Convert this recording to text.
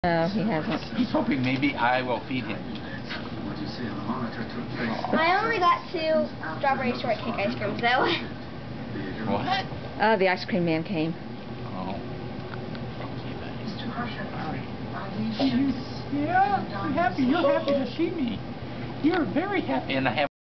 No, he hasn't. He's hoping maybe I will feed him. I only got 2 strawberry shortcake ice creams though. What? Oh, the ice cream man came. Oh. Yeah, I'm happy. You're happy to see me. You're very happy. And I have